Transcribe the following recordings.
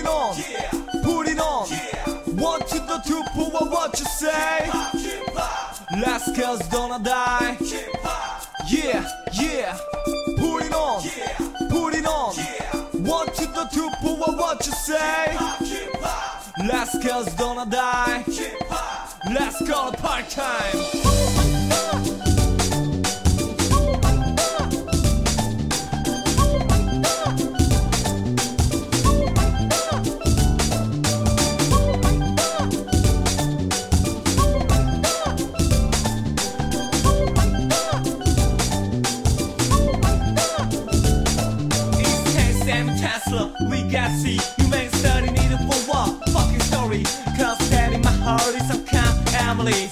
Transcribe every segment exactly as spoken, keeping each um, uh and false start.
on, put it on. One to the two, put on what you say. Last girls gonna die. Yeah, yeah. Put it on, put it on. One to the two, put on what you say. Last girls gonna die. Let's go to part time. We got C, you ain't studying either for what fucking story. Cause that in my heart is some kind of family.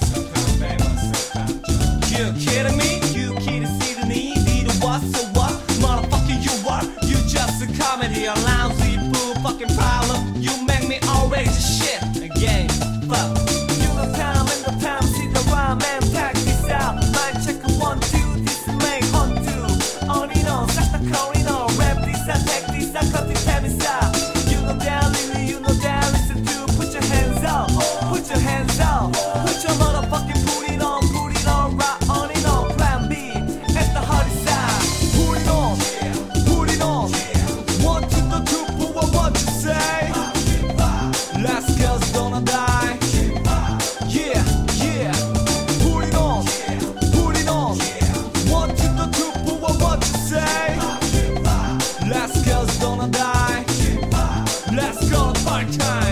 You kidding me? You kidding see the need? Need a what? So what? Motherfucker you are. You just a comedy, a lousy fool fucking problem. You make me always a shit again. Fuck. You know time and the time, see the rhyme and practice out. Mind check a one, two, this is main hunt two. On it on, suck the calling on. Rap this, I take this, I cut this. You know down, you know down, listen to, put your hands up, put your hands up, put your motherfucking put it on, put it on, right on it on, plan B, at the hardest side. Put it on, put it on, one to the two, put on what you say. Last girl's gonna die. Yeah, yeah. Put it on, put it on, one to the two, put on what you say. Last girl's gonna die. Let's go to part time.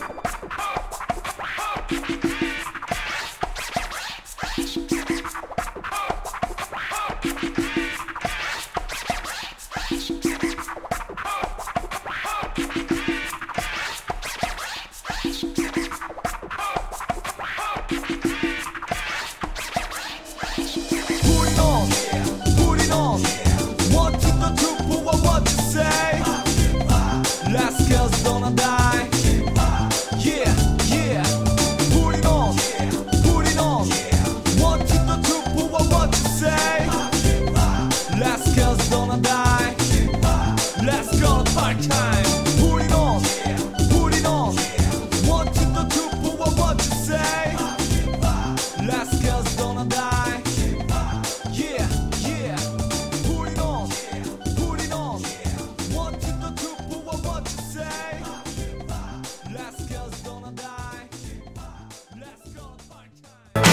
Put it on, put it on. One to the two, put on what you say. Last girl's gonna die. Yeah, yeah. Put it on, put it on. One to the two, put on what you say. Last girl's gonna die. Let's go to part time. Put it on, put it on. One to the two, put on what you say. Last girl's gonna die. Yeah, yeah. Put it on, put it on. One to the two, put on what you say. Last girl's gonna die. Let's go to part time.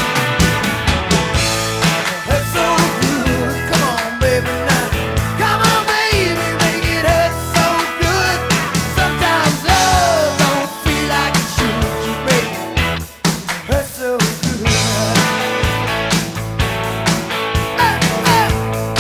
Hurt so good, come on baby now. Come on baby, make it hurt so good. Sometimes love don't feel like it should, you baby. Hurt so good. Hey, hey.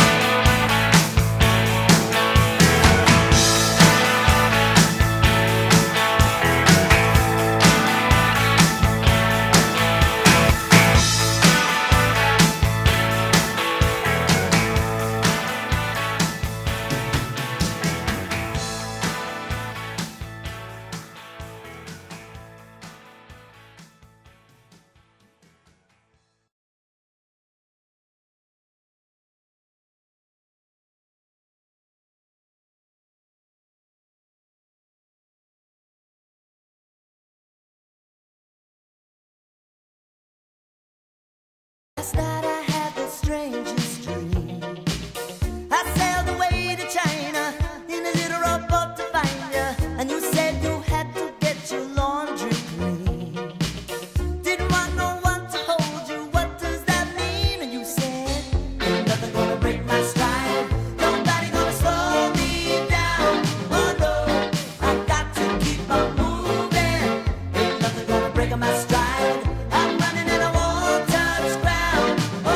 Last night I had the strangest dream. I sailed away to China in a little rowboat to find you, and you said you had to get your laundry clean. Didn't want no one to hold you, what does that mean? And you said, ain't nothing gonna break my stride, nobody gonna slow me down. Oh no, I got to keep on moving. Ain't nothing gonna break my stride. I'm running and I won't touch ground.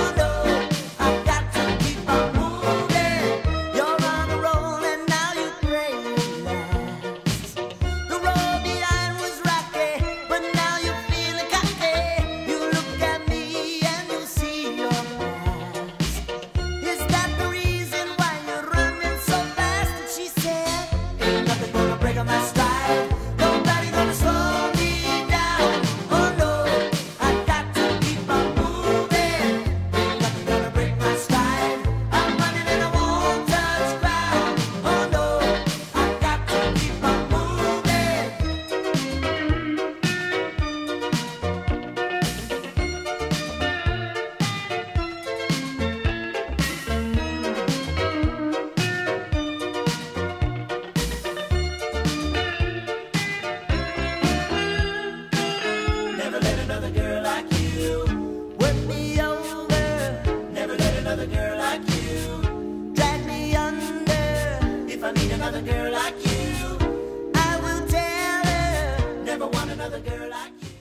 another girl like you. I will tell her, never want another girl.